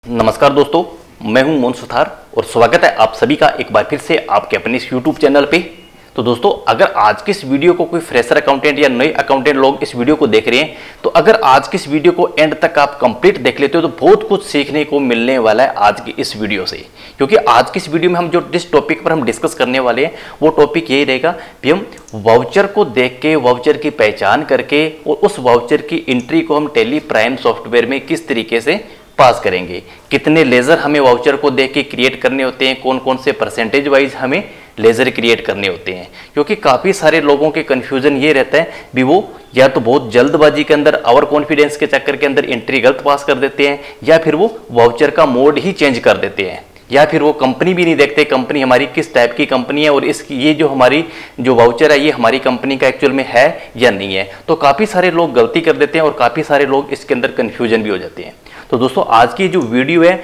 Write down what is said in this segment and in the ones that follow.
नमस्कार दोस्तों, मैं हूं मोहन सुथार और स्वागत है आप सभी का एक बार फिर से आपके अपने इस YouTube चैनल पे। तो दोस्तों, अगर आज की इस वीडियो को कोई फ्रेशर अकाउंटेंट या नए अकाउंटेंट लोग इस वीडियो को देख रहे हैं, तो अगर आज की इस वीडियो को एंड तक आप कंप्लीट देख लेते हो तो बहुत कुछ सीखने को मिलने वाला है आज की इस वीडियो से। क्योंकि आज की इस वीडियो में हम जिस टॉपिक पर हम डिस्कस करने वाले हैं वो टॉपिक यही रहेगा कि हम वाउचर को देख के, वाउचर की पहचान करके और उस वाउचर की एंट्री को हम टैली प्राइम सॉफ्टवेयर में किस तरीके से पास करेंगे, कितने लेजर हमें वाउचर को देख के क्रिएट करने होते हैं, कौन कौन से परसेंटेज वाइज हमें लेजर क्रिएट करने होते हैं। क्योंकि काफ़ी सारे लोगों के कन्फ्यूजन ये रहता है भी वो या तो बहुत जल्दबाजी के अंदर ओवर कॉन्फिडेंस के चक्कर के अंदर एंट्री गलत पास कर देते हैं, या फिर वो वाउचर का मोड ही चेंज कर देते हैं, या फिर वो कंपनी भी नहीं देखते कंपनी हमारी किस टाइप की कंपनी है और इसकी ये जो हमारी जो वाउचर है ये हमारी कंपनी का एक्चुअल में है या नहीं है। तो काफ़ी सारे लोग गलती कर देते हैं और काफ़ी सारे लोग इसके अंदर कन्फ्यूजन भी हो जाते हैं। तो दोस्तों, आज की जो वीडियो है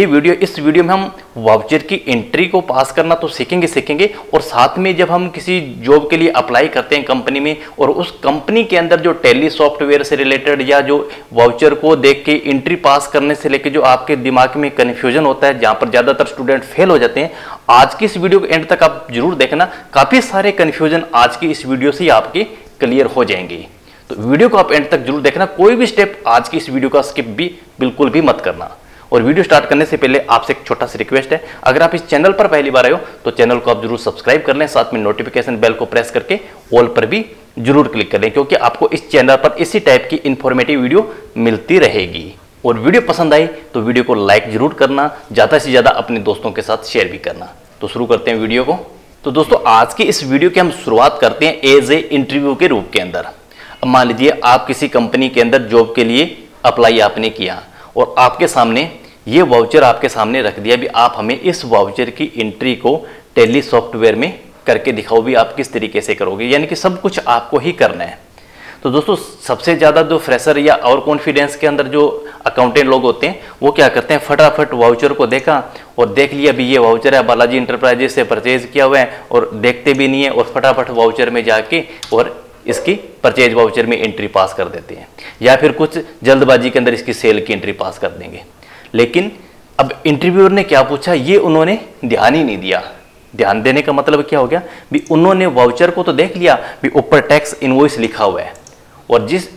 इस वीडियो में हम वाउचर की एंट्री को पास करना तो सीखेंगे और साथ में जब हम किसी जॉब के लिए अप्लाई करते हैं कंपनी में और उस कंपनी के अंदर जो टैली सॉफ्टवेयर से रिलेटेड या जो वाउचर को देख के एंट्री पास करने से लेकर जो आपके दिमाग में कन्फ्यूजन होता है, जहां पर ज्यादातर स्टूडेंट फेल हो जाते हैं, आज की इस वीडियो को एंड तक आप जरूर देखना। काफी सारे कन्फ्यूजन आज की इस वीडियो से आपके क्लियर हो जाएंगे। तो वीडियो को आप एंड तक जरूर देखना, कोई भी स्टेप आज की इस वीडियो का स्किप भी बिल्कुल भी मत करना। और वीडियो स्टार्ट करने से पहले आपसे एक छोटा सा रिक्वेस्ट है, अगर आप इस चैनल पर पहली बार आए हो तो चैनल को आप जरूर सब्सक्राइब कर लें, साथ में नोटिफिकेशन बेल को प्रेस करके ऑल पर भी जरूर क्लिक कर लें, क्योंकि आपको इस चैनल पर इसी टाइप की इंफॉर्मेटिव वीडियो मिलती रहेगी। और वीडियो पसंद आई तो वीडियो को लाइक जरूर करना, ज़्यादा से ज़्यादा अपने दोस्तों के साथ शेयर भी करना। तो शुरू करते हैं वीडियो को। तो दोस्तों, आज की इस वीडियो की हम शुरुआत करते हैं एज ए इंटरव्यू के रूप के अंदर। अब मान लीजिए आप किसी कंपनी के अंदर जॉब के लिए अप्लाई आपने किया और आपके सामने ये वाउचर आपके सामने रख दिया भी आप हमें इस वाउचर की एंट्री को टैली सॉफ्टवेयर में करके दिखाओ भी आप किस तरीके से करोगे, यानी कि सब कुछ आपको ही करना है। तो दोस्तों, सबसे ज़्यादा जो फ्रेशर या और कॉन्फिडेंस के अंदर जो अकाउंटेंट लोग होते हैं वो क्या करते हैं, फटाफट वाउचर को देखा और देख लिया भी ये वाउचर है, बालाजी इंटरप्राइजेज से परचेज किया हुआ है, और देखते भी नहीं है और फटाफट वाउचर में जाके और इसकी परचेज वाउचर में एंट्री पास कर देते हैं, या फिर कुछ जल्दबाजी के अंदर इसकी सेल की एंट्री पास कर देंगे। लेकिन अब इंटरव्यूअर ने क्या पूछा ये उन्होंने ध्यान ही नहीं दिया। ध्यान देने का मतलब क्या हो गया भी उन्होंने वाउचर को तो देख लिया भी ऊपर टैक्स इनवॉइस लिखा हुआ है, और जिस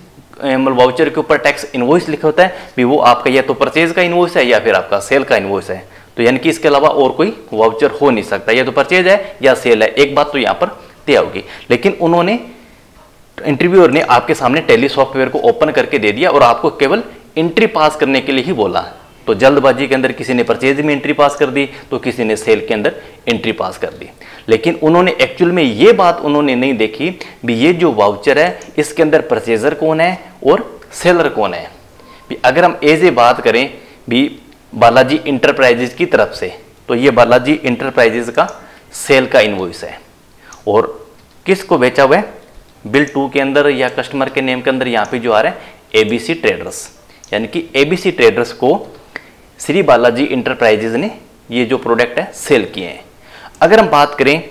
वाउचर के ऊपर टैक्स इनवॉइस लिखा होता है भी वो आपका या तो परचेज का इनवॉइस है या फिर आपका सेल का इनवॉइस है। तो यानी कि इसके अलावा और कोई वाउचर हो नहीं सकता, या तो परचेज है या सेल है, एक बात तो यहाँ पर तय होगी। लेकिन उन्होंने इंटरव्यूअर ने आपके सामने टैली सॉफ्टवेयर को ओपन करके दे दिया और आपको केवल एंट्री पास करने के लिए ही बोला। तो जल्दबाजी के अंदर किसी ने परचेज में एंट्री पास कर दी तो किसी ने सेल के अंदर एंट्री पास कर दी। लेकिन उन्होंने एक्चुअल में ये बात उन्होंने नहीं देखी भी ये जो वाउचर है इसके अंदर परचेजर कौन है और सेलर कौन है। भी अगर हम एज ए बात करें भी बालाजी इंटरप्राइजेज की तरफ से, तो ये बालाजी इंटरप्राइजेज का सेल का इनवॉइस है और किसको बेचा हुआ है, बिल 2 के अंदर या कस्टमर के नेम के अंदर यहाँ पे जो आ रहा है एबीसी ट्रेडर्स, यानी कि एबीसी ट्रेडर्स को श्री बालाजी इंटरप्राइजेज ने ये जो प्रोडक्ट है सेल किए हैं। अगर हम बात करें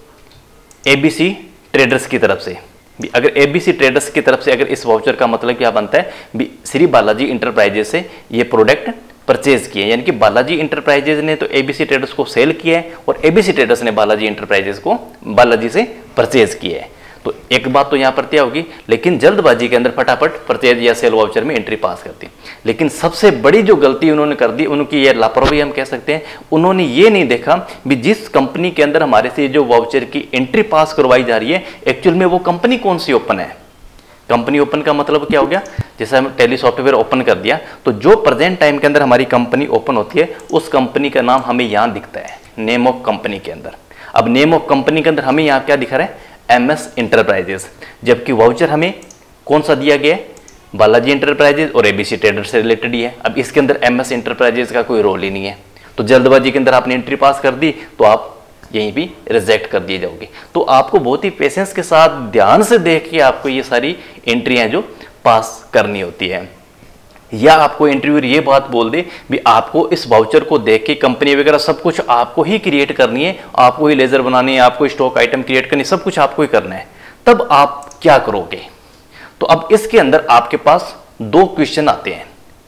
एबीसी ट्रेडर्स की तरफ से, अगर एबीसी ट्रेडर्स की तरफ से अगर इस वाउचर का मतलब क्या बनता है भी श्री बालाजी इंटरप्राइजेज से ये प्रोडक्ट परचेज किए, यानी कि बालाजी इंटरप्राइजेज ने तो एबीसी ट्रेडर्स को सेल किया है और एबीसी ट्रेडर्स ने बालाजी इंटरप्राइजेज को बालाजी से परचेज किया है। तो एक बात तो यहाँ पर तय होगी, लेकिन जल्दबाजी के अंदर फटाफट परचेज या सेल वाउचर में एंट्री पास करती। लेकिन सबसे बड़ी जो गलती उन्होंने कर दी, उनकी ये लापरवाही हम कह सकते हैं, उन्होंने ये नहीं देखा भी जिस कंपनी के अंदर हमारे से जो वाउचर की एंट्री पास करवाई जा रही है एक्चुअल में वो कंपनी कौन सी ओपन है। कंपनी ओपन का मतलब क्या हो गया, जैसे हम टैली सॉफ्टवेयर ओपन कर दिया तो जो प्रेजेंट टाइम के अंदर हमारी कंपनी ओपन होती है उस कंपनी का नाम हमें यहाँ दिखता है नेम ऑफ कंपनी के अंदर। अब नेम ऑफ कंपनी के अंदर हमें यहाँ क्या दिखा रहा है, एमएस इंटरप्राइजेज, जबकि वाउचर हमें कौन सा दिया गया है, बालाजी इंटरप्राइजेज और एबीसी ट्रेडर से रिलेटेड ही है। अब इसके अंदर एमएस इंटरप्राइजेज का कोई रोल ही नहीं है, तो जल्दबाजी के अंदर आपने एंट्री पास कर दी तो आप यहीं भी रिजेक्ट कर दिए जाओगे। तो आपको बहुत ही पेशेंस के साथ ध्यान से देख के आपको ये सारी एंट्रियां जो पास करनी होती है। या आपको इंटरव्यूअर ये बात बोल दे भी आपको इस वाउचर को देख के कंपनी वगैरह सब कुछ आपको ही क्रिएट करनी है, आपको ही लेजर बनानी है, आपको स्टॉक आइटम क्रिएट करनी है, सब कुछ आपको ही करना है, तब आप क्या करोगे। तो अब इसके अंदर आपके पास दो क्वेश्चन आते हैं।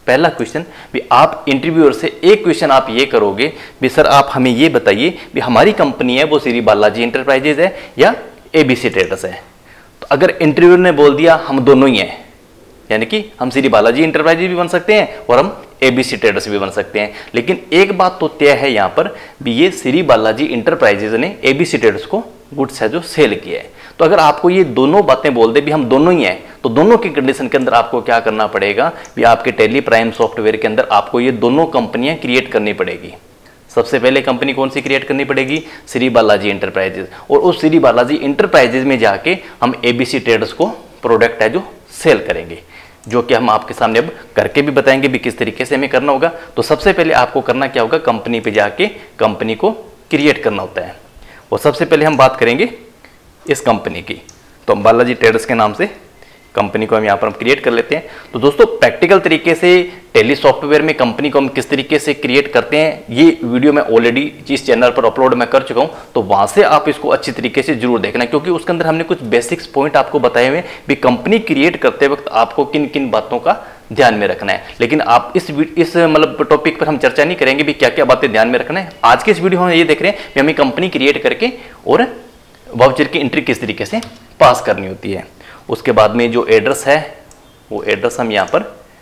पहला क्वेश्चन भी आप इंटरव्यूअर से एक क्वेश्चन आप ये करोगे भी सर आप हमें ये बताइए भी हमारी कंपनी है वो श्री बालाजी इंटरप्राइजेज है या एबीसी ट्रेडर्स है। तो अगर इंटरव्यूअर ने बोल दिया हम दोनों ही हैं, यानी कि हम श्री बालाजी इंटरप्राइजेज भी बन सकते हैं और हम एबीसी ट्रेडर्स भी बन सकते हैं। लेकिन एक बात तो तय है यहाँ पर भी ये श्री बालाजी इंटरप्राइजेज ने एबीसी ट्रेडर्स को गुड्स है जो सेल किया है। तो अगर आपको ये दोनों बातें बोल दे भी हम दोनों ही हैं, तो दोनों की कंडीशन के अंदर आपको क्या करना पड़ेगा भी आपके टैली प्राइम सॉफ्टवेयर के अंदर आपको ये दोनों कंपनियां क्रिएट करनी पड़ेगी। सबसे पहले कंपनी कौन सी क्रिएट करनी पड़ेगी? श्री बालाजी इंटरप्राइजेज। और उस श्री बालाजी इंटरप्राइजेज में जाके हम एबीसी ट्रेडर्स को प्रोडक्ट है जो सेल करेंगे, जो कि हम आपके सामने अब करके भी बताएंगे भी किस तरीके से हमें करना होगा। तो सबसे पहले आपको करना क्या होगा, कंपनी पे जाके कंपनी को क्रिएट करना होता है। और सबसे पहले हम बात करेंगे इस कंपनी की, तो हम बालाजी ट्रेडर्स के नाम से कंपनी को हम यहाँ पर हम क्रिएट कर लेते हैं। तो दोस्तों प्रैक्टिकल तरीके से टैली सॉफ्टवेयर में कंपनी को हम किस तरीके से क्रिएट करते हैं ये वीडियो मैं ऑलरेडी इस चैनल पर अपलोड मैं कर चुका हूँ, तो वहाँ से आप इसको अच्छी तरीके से जरूर देखना, क्योंकि उसके अंदर हमने कुछ बेसिक्स पॉइंट आपको बताए हुए भी कंपनी क्रिएट करते वक्त आपको किन किन बातों का ध्यान में रखना है। लेकिन आप इस मतलब टॉपिक पर हम चर्चा नहीं करेंगे भी क्या क्या बातें ध्यान में रखना है। आज के इस वीडियो में ये देख रहे हैं कि हमें कंपनी क्रिएट करके और वाउचर की एंट्री किस तरीके से पास करनी होती है। उसके बाद में जो एड्रेस है वो एड्रेस हम यहाँ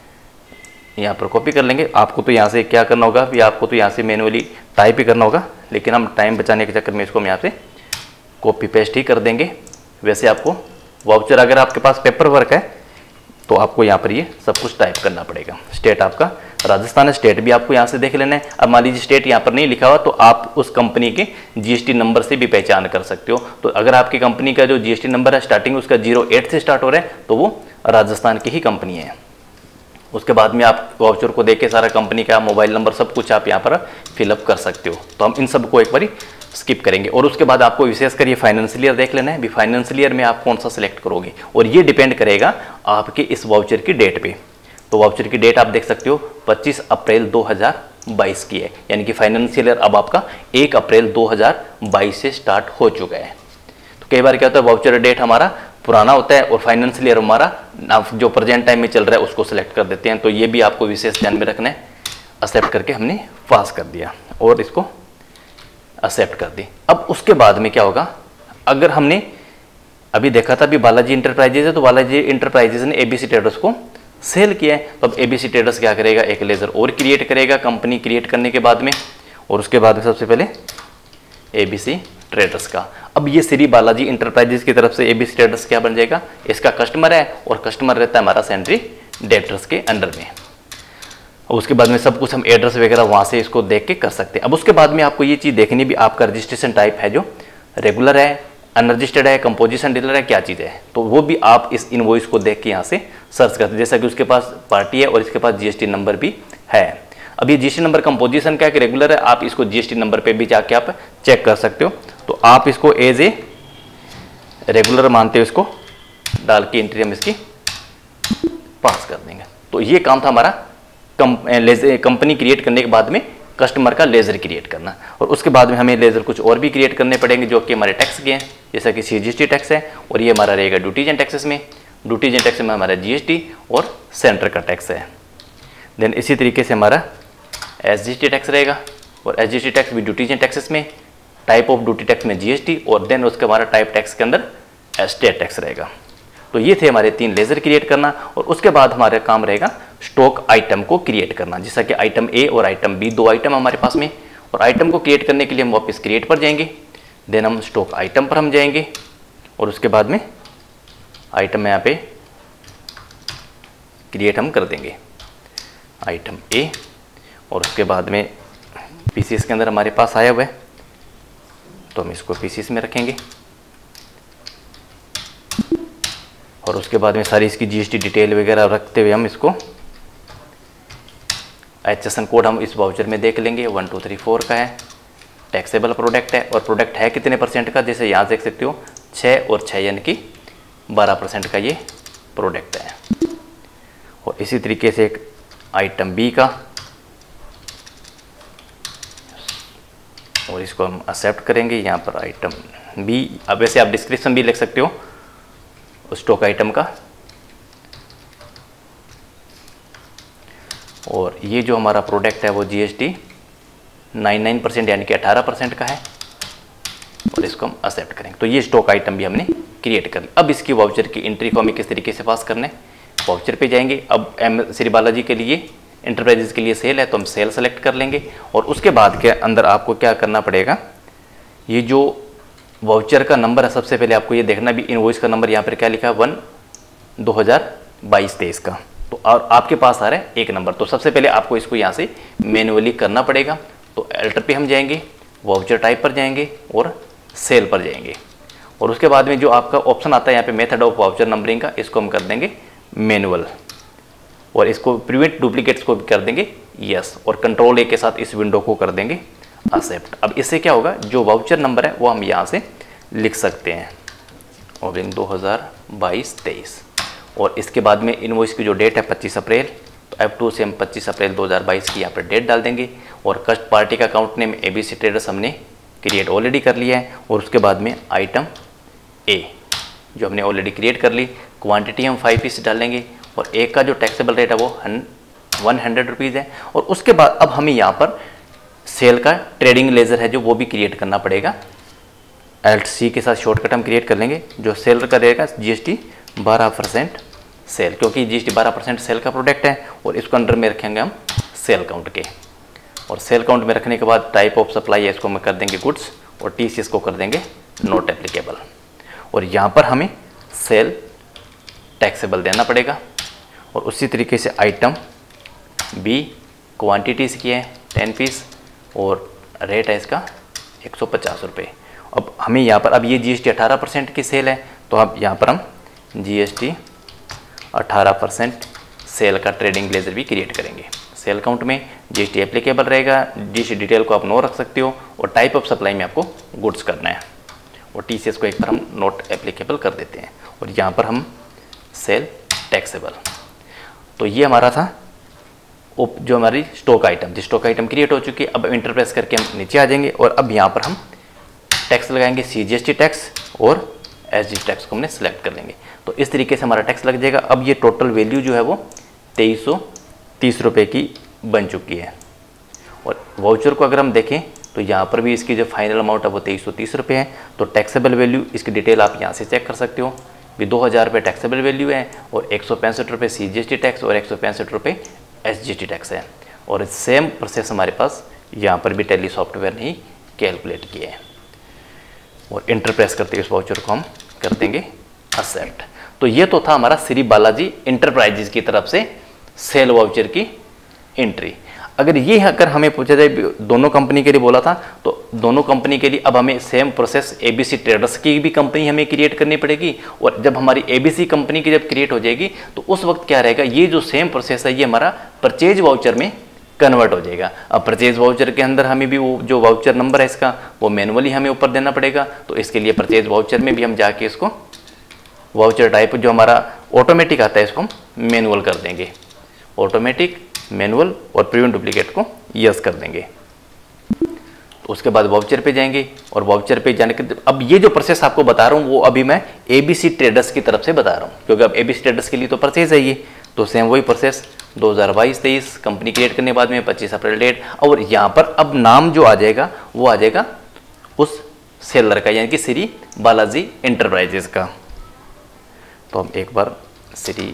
पर कॉपी कर लेंगे। आपको तो यहाँ से क्या करना होगा भी आपको तो यहाँ से मैनुअली टाइप ही करना होगा, लेकिन हम टाइम बचाने के चक्कर में इसको हम यहाँ से कॉपी पेस्ट ही कर देंगे। वैसे आपको वाउचर अगर आपके पास पेपर वर्क है तो आपको यहाँ पर ये सब कुछ टाइप करना पड़ेगा। स्टेट आपका राजस्थान है, स्टेट भी आपको यहाँ से देख लेना है। अब मान लीजिए स्टेट यहाँ पर नहीं लिखा हुआ तो आप उस कंपनी के जीएसटी नंबर से भी पहचान कर सकते हो। तो अगर आपकी कंपनी का जो जीएसटी नंबर है स्टार्टिंग उसका 08 से स्टार्ट हो रहा है तो वो राजस्थान की ही कंपनी है। उसके बाद में आप वाउचर को देख के सारा कंपनी का मोबाइल नंबर सब कुछ आप यहाँ पर फिलअप कर सकते हो। तो हम इन सबको एक बार स्किप करेंगे। और उसके बाद आपको विशेषकर ये फाइनेंशियल ईयर देख लेना है भी फाइनेंशियल ईयर में आप कौन सा सिलेक्ट करोगे, और ये डिपेंड करेगा आपके इस वाउचर की डेट पे। तो वाउचर की डेट आप देख सकते हो 25 अप्रैल 2022 की है, यानी कि फाइनेंशियल ईयर अब आपका 1 अप्रैल 2022 से स्टार्ट हो चुका है। तो कई बार क्या होता है वाउचर डेट हमारा पुराना होता है और फाइनेंशियल ईयर हमारा जो प्रेजेंट टाइम में चल रहा है उसको सिलेक्ट कर देते हैं। तो ये भी आपको विशेष ध्यान में रखना है। एक्सेप्ट करके हमने पास कर दिया और इसको एक्सेप्ट कर दी। अब उसके बाद में क्या होगा, अगर हमने अभी देखा था भी बालाजी इंटरप्राइजेज है तो बालाजी इंटरप्राइजेज ने एबीसी ट्रेडर्स को सेल किया है। तो अब एबीसी ट्रेडर्स क्या करेगा, एक लेजर और क्रिएट करेगा कंपनी क्रिएट करने के बाद में, और उसके बाद में सबसे पहले एबीसी ट्रेडर्स का। अब ये श्री बालाजी इंटरप्राइजेज की तरफ से एबीसी ट्रेडर्स क्या बन जाएगा, इसका कस्टमर है और कस्टमर रहता है हमारा सेंट्री डेटर्स के अंडर में। उसके बाद में सब कुछ हम एड्रेस वगैरह वहाँ से इसको देख के कर सकते हैं। अब उसके बाद में आपको ये चीज़ देखनी भी आपका रजिस्ट्रेशन टाइप है जो रेगुलर है, अनरजिस्टर्ड है, कंपोजिशन डीलर है, क्या चीज़ है, तो वो भी आप इस इनवॉइस को देख के यहाँ से सर्च करते हैं। जैसा कि उसके पास पार्टी है और इसके पास जीएसटी नंबर भी है। अब ये जीएसटी नंबर कंपोजिशन का है कि रेगुलर है, आप इसको जीएसटी नंबर पे भी जाके आप चेक कर सकते हो। तो आप इसको एज ए रेगुलर मानते हो, इसको डाल के एंट्री हम इसकी पास कर देंगे। तो ये काम था हमारा कंपनी क्रिएट करने के बाद में कस्टमर का लेजर क्रिएट करना। और उसके बाद में हमें लेजर कुछ और भी क्रिएट करने पड़ेंगे जो कि हमारे टैक्स के हैं, जैसा कि सीजीएसटी टैक्स है और ये हमारा रहेगा ड्यूटीज एंड टैक्सेस में, ड्यूटीज एंड टैक्स में हमारा जीएसटी और सेंटर का टैक्स है। देन इसी तरीके से हमारा एसजीएसटी टैक्स रहेगा और एसजीएसटी टैक्स भी ड्यूटीज एंड टैक्सेस में, टाइप ऑफ ड्यूटी टैक्स में जीएसटी, और देन उसके हमारा टाइप टैक्स के अंदर स्टेट टैक्स रहेगा। तो ये थे हमारे 3 लेजर क्रिएट करना। और उसके बाद हमारा काम रहेगा स्टॉक आइटम को क्रिएट करना, जैसा कि आइटम ए और आइटम बी 2 आइटम हमारे पास में। और आइटम को क्रिएट करने के लिए हम वापस क्रिएट पर जाएंगे, देन हम स्टॉक आइटम पर हम जाएंगे और उसके बाद में आइटम में यहाँ पे क्रिएट हम कर देंगे आइटम ए। और उसके बाद में पीसीस के अंदर हमारे पास आया हुआ है तो हम इसको पीसीस में रखेंगे। और उसके बाद में सारी इसकी जीएसटी डिटेल वगैरह रखते हुए हम इसको एचएसएन कोड हम इस वाउचर में देख लेंगे। 1234 का है, टैक्सेबल प्रोडक्ट है और प्रोडक्ट है कितने % का, जैसे यहाँ देख सकते हो 6 और 6 यानी कि 12% का ये प्रोडक्ट है। और इसी तरीके से एक आइटम बी का, और इसको हम एक्सेप्ट करेंगे यहाँ पर आइटम बी। अब वैसे आप डिस्क्रिप्शन भी लिख सकते हो स्टॉक आइटम का। और ये जो हमारा प्रोडक्ट है वो GST 99% यानी कि 18% का है और इसको हम एक्सेप्ट करेंगे। तो ये स्टॉक आइटम भी हमने क्रिएट कर लिया। अब इसकी वाउचर की एंट्री को हमें किस तरीके से पास करना है, वाउचर पे जाएंगे। अब श्री बालाजी के लिए इंटरप्राइजेज के लिए सेल है तो हम सेल सेलेक्ट कर लेंगे और उसके बाद के अंदर आपको क्या करना पड़ेगा, ये जो वाउचर का नंबर है सबसे पहले आपको ये देखना भी, इनवॉइस का नंबर यहाँ पर क्या लिखा है 1/2022-23 का, तो और आपके पास आ रहा है एक नंबर। तो सबसे पहले आपको इसको यहाँ से मैन्युअली करना पड़ेगा। तो एल्टर पे हम जाएंगे, वाउचर टाइप पर जाएंगे और सेल पर जाएंगे और उसके बाद में जो आपका ऑप्शन आता है यहाँ पे मेथड ऑफ वाउचर नंबरिंग का, इसको हम कर देंगे मैनुअल और इसको प्रिवेंट डुप्लीकेट्स को भी कर देंगे यस और कंट्रोल ए के साथ इस विंडो को कर देंगे एक्सेप्ट। अब इससे क्या होगा, जो वाउचर नंबर है वो हम यहाँ से लिख सकते हैं और 2022-23 और इसके बाद में इनवॉइस की जो डेट है 25 अप्रैल, तो F2 से हम 25 अप्रैल 2022 की यहाँ पर डेट डाल देंगे और कस्ट पार्टी का अकाउंट नेम ABC ट्रेडर्स हमने क्रिएट ऑलरेडी कर लिया है और उसके बाद में आइटम ए जो हमने ऑलरेडी क्रिएट कर ली, क्वांटिटी हम 5 पीस डालेंगे और एक का जो टैक्सेबल रेट है वो 100 रुपीज़ है और उसके बाद अब हमें यहाँ पर सेल का ट्रेडिंग लेजर है जो वो भी क्रिएट करना पड़ेगा। LC के साथ शॉर्टकट हम क्रिएट कर लेंगे। जो सेल का रहेगा GST 12% सेल, क्योंकि GST 12% सेल का प्रोडक्ट है और इसको अंडर में रखेंगे हम सेल काउंट के और सेल काउंट में रखने के बाद टाइप ऑफ सप्लाई है इसको हम कर देंगे गुड्स और TCS को कर देंगे नॉट एप्लीकेबल और यहाँ पर हमें सेल टैक्सेबल देना पड़ेगा और उसी तरीके से आइटम बी क्वांटिटीज़ की है 10 पीस और रेट है इसका 150 रुपये। अब हमें यहाँ पर अब ये GST 18% की सेल है तो अब यहाँ पर हम GST 18% सेल का ट्रेडिंग लेजर भी क्रिएट करेंगे। सेल काउंट में GST एप्लीकेबल रहेगा, GST डिटेल को आप नो रख सकते हो और टाइप ऑफ सप्लाई में आपको गुड्स करना है और TCS को एक बार हम नॉट एप्लीकेबल कर देते हैं और यहाँ पर हम सेल टैक्सेबल। तो ये हमारा था जो हमारी स्टॉक आइटम क्रिएट हो चुकी है। अब इंटर प्रेस करके हम नीचे आ जाएंगे और अब यहाँ पर हम टैक्स लगाएंगे, CGST टैक्स और SGST टैक्स को हमने सेलेक्ट कर लेंगे। तो इस तरीके से हमारा टैक्स लग जाएगा। अब ये टोटल वैल्यू जो है वो 2330 रुपये की बन चुकी है और वाउचर को अगर हम देखें तो यहाँ पर भी इसकी जो फाइनल अमाउंट है वो 2330 रुपये है। तो टैक्सेबल वैल्यू इसकी डिटेल आप यहाँ से चेक कर सकते हो भी 2000 रुपये टैक्सेबल वैल्यू है और 165 रुपये CGST टैक्स और 165 रुपये SGST टैक्स है और सेम प्रोसेस हमारे पास यहाँ पर भी टैली सॉफ्टवेयर ने ही कैलकुलेट किए हैं और इंटर प्रेस करते हुए इस वाउचर को हम कर देंगे एक्सेप्ट। तो ये तो था हमारा श्री बालाजी इंटरप्राइजेज की तरफ से सेल वाउचर की एंट्री। अगर हमें पूछा जाए दोनों कंपनी के लिए बोला था तो दोनों कंपनी के लिए अब हमें सेम प्रोसेस ABC ट्रेडर्स की भी कंपनी हमें क्रिएट करनी पड़ेगी और जब हमारी ABC कंपनी की जब क्रिएट हो जाएगी तो उस वक्त क्या रहेगा, ये जो सेम प्रोसेस है ये हमारा परचेज वाउचर में कन्वर्ट हो जाएगा। अब परचेज वाउचर के अंदर हमें भी वो जो वाउचर नंबर है इसका वो मैनुअली हमें ऊपर देना पड़ेगा। तो इसके लिए परचेज वाउचर में भी हम जाके इसको वाउचर टाइप जो हमारा ऑटोमेटिक आता है इसको हम मैनुअल कर देंगे, ऑटोमेटिक मैनुअल और प्रिवेंट डुप्लीकेट को यस कर देंगे। तो उसके बाद वाउचर पे जाएंगे और वाउचर पे जाने के अब ये जो प्रोसेस आपको बता रहा हूँ वो अभी मैं ABC ट्रेडर्स की तरफ से बता रहा हूँ क्योंकि अब ABC ट्रेडर्स के लिए तो परचेज है ये। तो सेम वही प्रोसेस 2022-23 कंपनी क्रिएट करने के बाद में 25 अप्रैल डेट और यहाँ पर अब नाम जो आ जाएगा वो आ जाएगा उस सेलर का यानी कि श्री बालाजी इंटरप्राइजेज का। तो हम एक बार श्री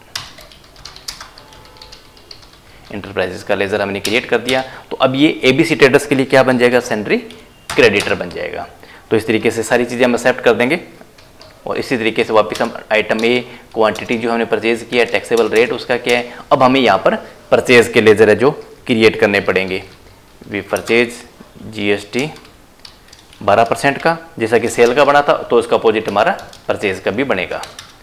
इंटरप्राइजेज का लेजर हमने क्रिएट कर दिया। तो अब ये ABC ट्रेडर्स के लिए क्या बन जाएगा, सेंट्री क्रेडिटर बन जाएगा। तो इस तरीके से सारी चीज़ें हम एक्सेप्ट कर देंगे और इसी तरीके से वापस हम आइटम ए क्वांटिटी जो हमने परचेज किया है, टैक्सेबल रेट उसका क्या है, अब हमें यहाँ पर परचेज के लेजर है जो क्रिएट करने पड़ेंगे। वी परचेज GST 12% का जैसा कि सेल का बना था तो उसका अपोजिट हमारा परचेज का भी बनेगा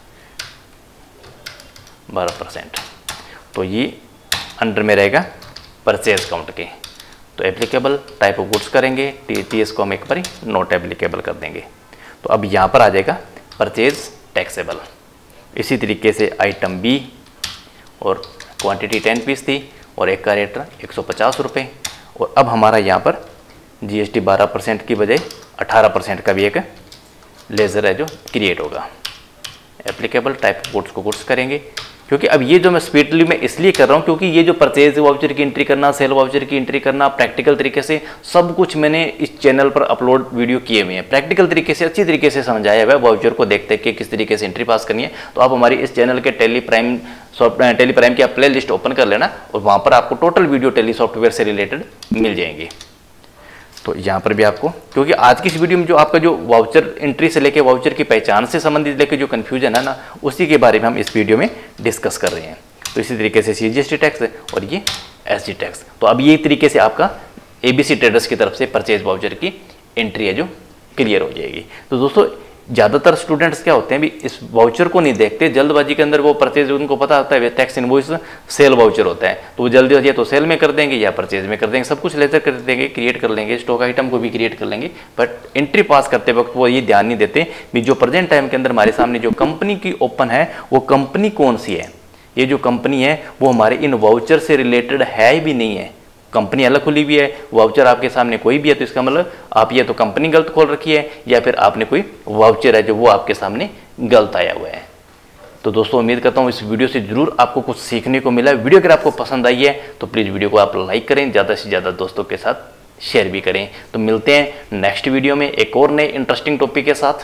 12%। तो ये अंडर में रहेगा परचेज काउंट के। तो एप्लीकेबल टाइप ऑफ गुड्स करेंगे, TS को हम एक बार नॉट एप्लीकेबल कर देंगे। तो अब यहाँ पर आ जाएगा परचेज टैक्सेबल। इसी तरीके से आइटम बी और क्वांटिटी 10 पीस थी और एक का रेट 150 रुपये और अब हमारा यहाँ पर GST 12% की बजाय 18% का भी एक लेज़र है जो क्रिएट होगा। एप्लीकेबल टाइप गुड्स को गुड्स करेंगे क्योंकि अब ये जो मैं स्पीडली मैं इसलिए कर रहा हूँ क्योंकि ये जो परचेज वाउचर की एंट्री करना, सेल वाउचर की एंट्री करना, प्रैक्टिकल तरीके से सब कुछ मैंने इस चैनल पर अपलोड वीडियो किए हुए हैं, प्रैक्टिकल तरीके से अच्छी तरीके से समझाया हुआ है वाउचर को देखते कि किस तरीके से एंट्री पास करनी है। तो आप हमारी इस चैनल के टेली प्राइम की आप प्ले लिस्ट ओपन कर लेना और वहाँ पर आपको टोटल वीडियो टेली सॉफ्टवेयर से रिलेटेड मिल जाएंगी। तो यहाँ पर भी आपको, क्योंकि आज की इस वीडियो में जो आपका जो वाउचर एंट्री से लेके वाउचर की पहचान से संबंधित लेके जो कन्फ्यूजन है ना, उसी के बारे में हम इस वीडियो में डिस्कस कर रहे हैं। तो इसी तरीके से CGST टैक्स और ये SG टैक्स। तो अब ये तरीके से आपका ABC ट्रेडर्स की तरफ से परचेज वाउचर की एंट्री है जो क्लियर हो जाएगी। तो दोस्तों ज़्यादातर स्टूडेंट्स क्या होते हैं भी इस वाउचर को नहीं देखते, जल्दबाजी के अंदर वो परचेज, उनको पता होता है टैक्स इनवॉइस सेल वाउचर होता है, तो वो जल्दी या तो सेल में कर देंगे या परचेज में कर देंगे, सब कुछ लेजर कर देंगे, क्रिएट कर लेंगे, स्टॉक आइटम को भी क्रिएट कर लेंगे, बट एंट्री पास करते वक्त वो ये ध्यान नहीं देते भी जो प्रेजेंट टाइम के अंदर हमारे सामने जो कंपनी की ओपन है वो कंपनी कौन सी है। ये जो कंपनी है वो हमारे इन वाउचर से रिलेटेड है भी नहीं है, कंपनी अलग खुली हुई है, वाउचर आपके सामने कोई भी है, तो इसका मतलब आप ये तो कंपनी गलत खोल रखी है या फिर आपने कोई वाउचर है जो वो आपके सामने गलत आया हुआ है। तो दोस्तों उम्मीद करता हूँ इस वीडियो से जरूर आपको कुछ सीखने को मिला। वीडियो अगर आपको पसंद आई है तो प्लीज़ वीडियो को आप लाइक करें, ज़्यादा से ज़्यादा दोस्तों के साथ शेयर भी करें। तो मिलते हैं नेक्स्ट वीडियो में एक और नए इंटरेस्टिंग टॉपिक के साथ।